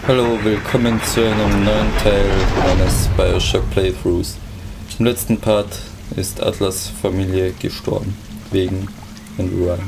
Hallo, willkommen zu einem neuen Teil meines Bioshock Playthroughs. Im letzten Part ist Atlas' Familie gestorben, wegen Andrew Ryan.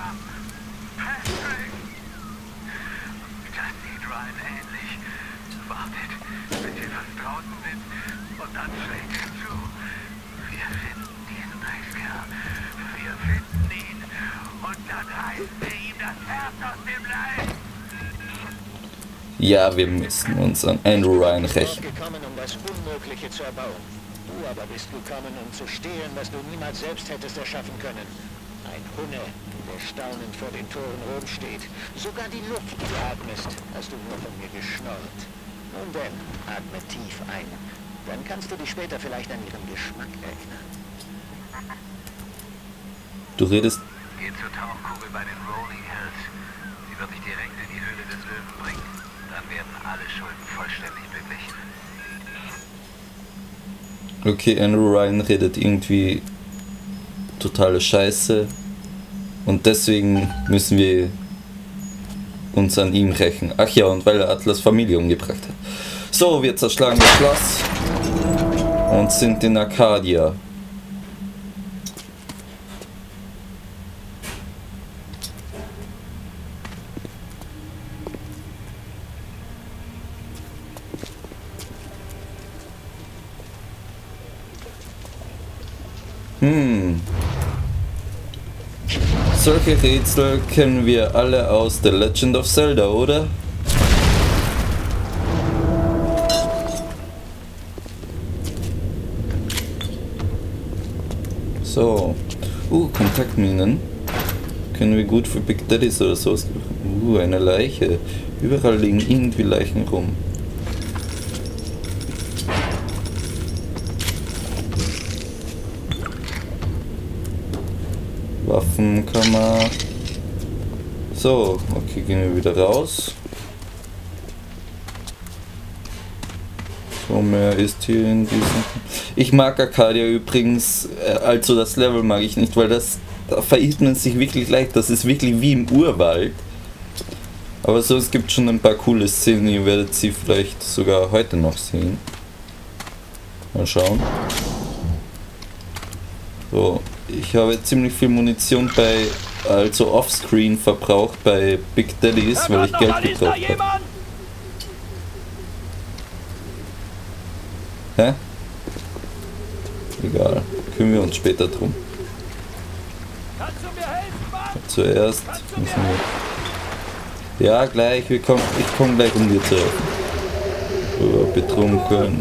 Ja, wir müssen uns an Andrew Ryan rächen. Gekommen, um das Unmögliche zu erbauen. Du aber bist gekommen, um zu stehlen, was du niemals selbst hättest erschaffen können. Ein Hunne, der staunend vor den Toren Rom steht. Sogar die Luft, die du atmest, hast du nur von mir geschnorrt. Nun denn, atme tief ein. Dann kannst du dich später vielleicht an ihren Geschmack erinnern. Du redest... Geh zur Tauchkugel bei den Rolling Hills. Sie wird dich direkt in die Höhle des Löwen bringen. Dann werden alle Schulden vollständig beglichen. Okay, Andrew Ryan redet irgendwie totale Scheiße und deswegen müssen wir uns an ihm rächen. Ach ja, und weil er Atlas' Familie umgebracht hat. So, wir zerschlagen das Schloss und sind in Arcadia. Solche Rätsel kennen wir alle aus The Legend of Zelda, oder? So. Kontaktminen. Können wir gut für Big Daddies oder so. Eine Leiche. Überall liegen irgendwie Leichen rum. Waffenkammer. So, okay, gehen wir wieder raus. So, mehr ist hier in diesem... Ich mag Arcadia übrigens, also das Level mag ich nicht, weil da verirrt man sich wirklich leicht. Das ist wirklich wie im Urwald. Aber so, es gibt schon ein paar coole Szenen, ihr werdet sie vielleicht sogar heute noch sehen. Mal schauen. So. Ich habe ziemlich viel Munition also offscreen verbraucht bei Big Daddies, weil ich Geld gebraucht habe. Hä? Egal, kümmern wir uns später drum. Zuerst müssen wir... Ja, gleich, ich komm gleich um dir zurück. Betrunken.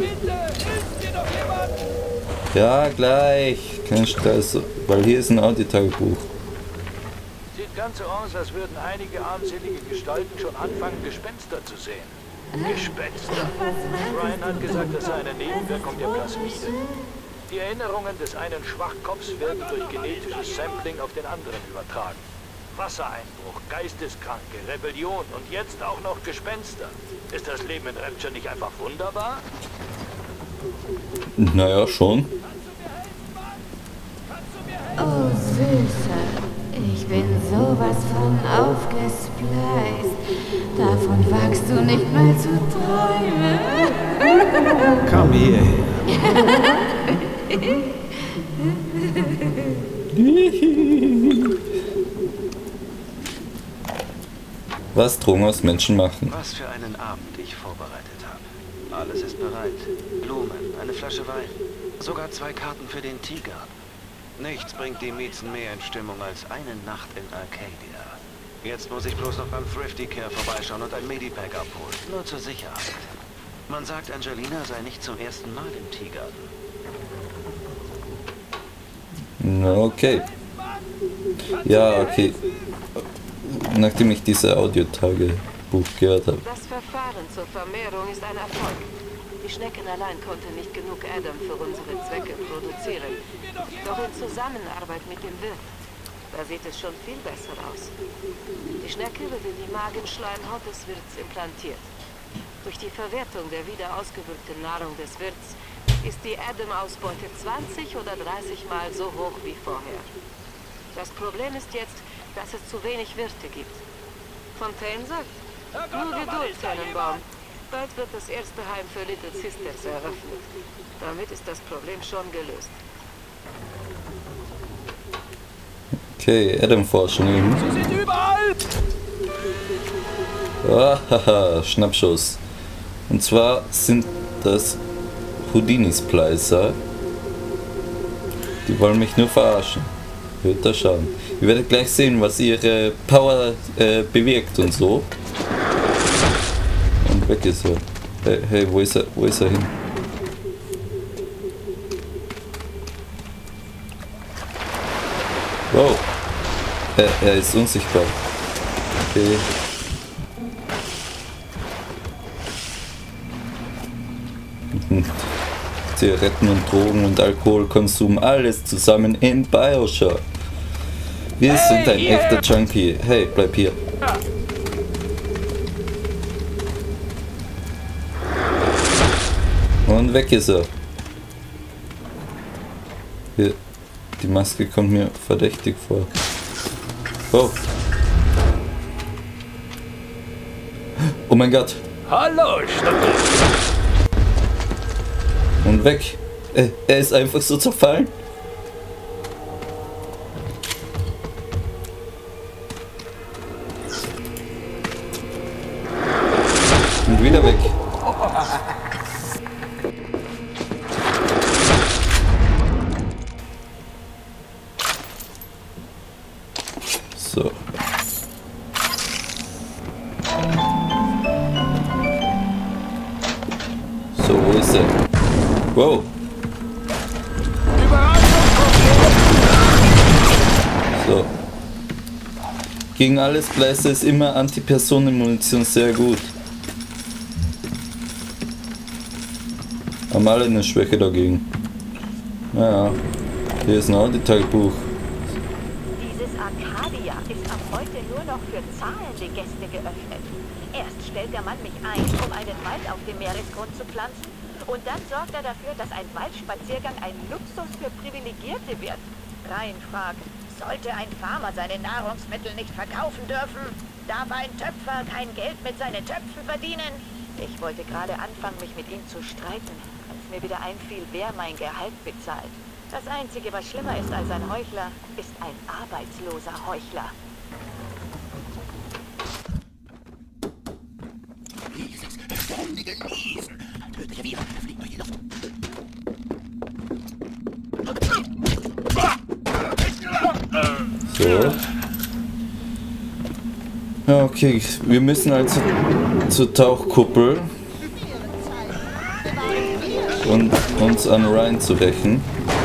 Ja, gleich. Kein Stress, weil hier ist ein Audiotagebuch. Sieht ganz so aus, als würden einige armselige Gestalten schon anfangen, Gespenster zu sehen. Gespenster? Ryan hat gesagt, das sei eine Nebenwirkung der Plasmide. Die Erinnerungen des einen Schwachkopfs werden durch genetisches Sampling auf den anderen übertragen. Wassereinbruch, Geisteskranke, Rebellion und jetzt auch noch Gespenster. Ist das Leben in Rapture nicht einfach wunderbar? Naja, schon. Oh, Süßer, ich bin sowas von aufgespleist. Davon wagst du nicht mal zu träumen. Komm hierher. Was Drogen aus Menschen machen. Was für einen Abend ich vorbereitet habe. Alles ist bereit. Blumen, eine Flasche Wein, sogar 2 Karten für den Tiger. Nichts bringt die Miezen mehr in Stimmung als eine Nacht in Arcadia. Jetzt muss ich bloß noch beim Thrifty Care vorbeischauen und ein Medipack abholen. Nur zur Sicherheit. Man sagt, Angelina sei nicht zum ersten Mal im Tiergarten. Okay. Ja, okay. Nachdem ich diese Audiotagebuch gehört habe. Das Verfahren zur Vermehrung ist ein Erfolg. Die Schnecken allein konnten nicht genug Adam für unsere Zwecke produzieren. Doch in Zusammenarbeit mit dem Wirt, da sieht es schon viel besser aus. Die Schnecke wird in die Magenschleimhaut des Wirts implantiert. Durch die Verwertung der wieder ausgewürgten Nahrung des Wirts ist die Adam-Ausbeute 20 oder 30 Mal so hoch wie vorher. Das Problem ist jetzt, dass es zu wenig Wirte gibt. Fontaine sagt, nur Geduld, Tannenbaum. Bald wird das erste Heim für Little Sisters eröffnet. Damit ist das Problem schon gelöst. Okay, Adam-Forschung eben. Sie sind überall! Haha, Schnappschuss. Und zwar sind das Houdini-Splicer. Die wollen mich nur verarschen. Hört das Schaden. Ihr werdet gleich sehen, was ihre Power bewirkt und so. Und weg ist er. Hey, wo ist er? Wo ist er hin? Wow. Er ist unsichtbar. Okay. Zigaretten und Drogen und Alkoholkonsum, alles zusammen in Bioshock. Wir sind ein echter Junkie. Hey, bleib hier. Und weg ist er. Hier. Die Maske kommt mir verdächtig vor. Oh. Oh mein Gott. Hallo, Stucki. Und weg. Er ist einfach so zerfallen. Und wieder weg. So. So, wo ist er? Wow. So. Gegen alles Bläser ist immer Anti-Personen-Munition sehr gut. Haben alle eine Schwäche dagegen. Naja. Hier ist ein Audiotagebuch. Dieses Arcadia ist ab heute nur noch für zahlende Gäste geöffnet. Erst stellt der Mann mich ein, um einen Wald auf dem Meeresgrund zu pflanzen. Und dann sorgt er dafür, dass ein Waldspaziergang ein Luxus für Privilegierte wird. Rein fragt, sollte ein Farmer seine Nahrungsmittel nicht verkaufen dürfen? Darf ein Töpfer kein Geld mit seinen Töpfen verdienen? Ich wollte gerade anfangen, mich mit ihm zu streiten, als mir wieder einfiel, wer mein Gehalt bezahlt. Das Einzige, was schlimmer ist als ein Heuchler, ist ein arbeitsloser Heuchler. Dieses ständige Niesen. Tödliche Viren fliegen durch die Luft. So. Ja, okay, wir müssen also zur Tauchkuppel und uns an Ryan zu rächen.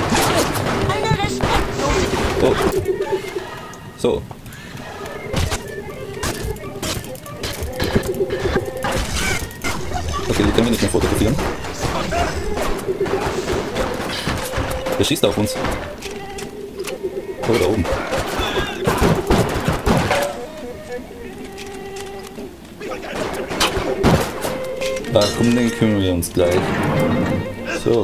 Oh. So. Okay, die können wir nicht mehr fotografieren. Der schießt auf uns. Oh, da oben. Ah, komm, den kümmern wir uns gleich. So.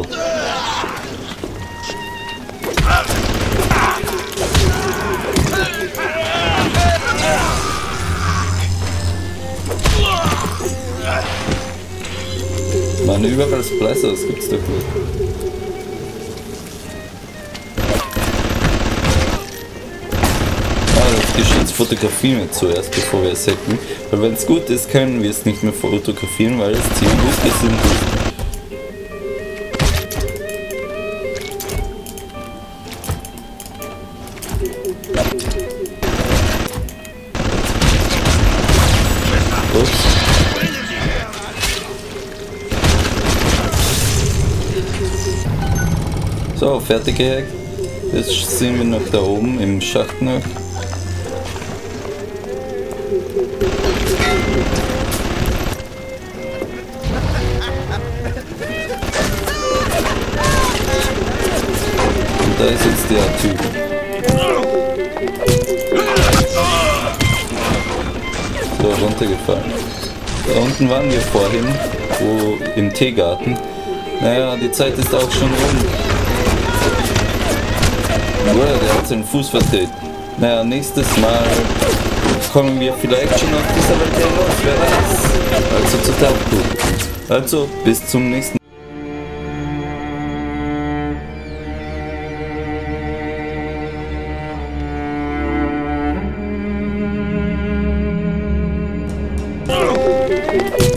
Mann, überall Splicer, das gibt's doch nicht. Das Geschütz fotografieren wir zuerst, bevor wir es hacken. Weil wenn es gut ist, können wir es nicht mehr fotografieren, weil es ziemlich gut gesund ist. So, fertig gehackt. Jetzt sind wir noch da oben im Schacht noch. Und da ist jetzt der Typ. So, runtergefallen. Da unten waren wir vorhin, wo im Teegarten. Naja, die Zeit ist auch schon rum. Der hat seinen Fuß verdreht. Naja, nächstes Mal kommen wir vielleicht schon aus dieser Welt heraus, wer weiß. Also zu Tauchgut. Also bis zum nächsten Mal.